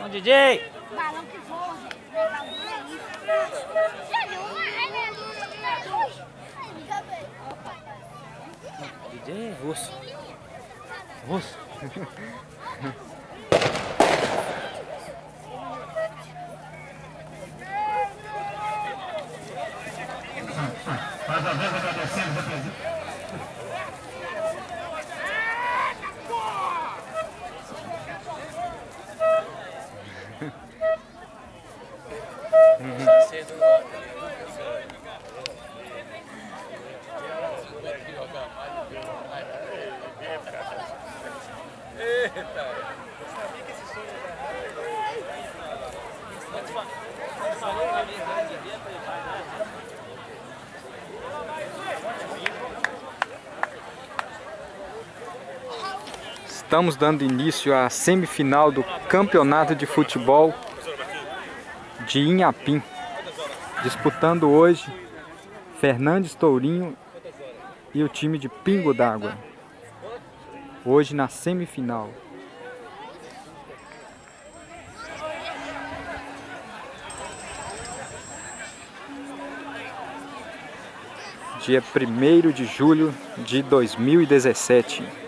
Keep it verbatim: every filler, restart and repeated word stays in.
Vamos, D J! Balão que voa, gente. Bagulho é isso. Sério, uma é D J é russo. Russo. Mais uma vez agradecemos a presença. Estamos dando início à semifinal do Campeonato de Futebol de Inhapim. Disputando hoje Fernandes Tourinho e o time de Pingo d'Água. Hoje na semifinal. Dia primeiro de julho de dois mil e dezessete.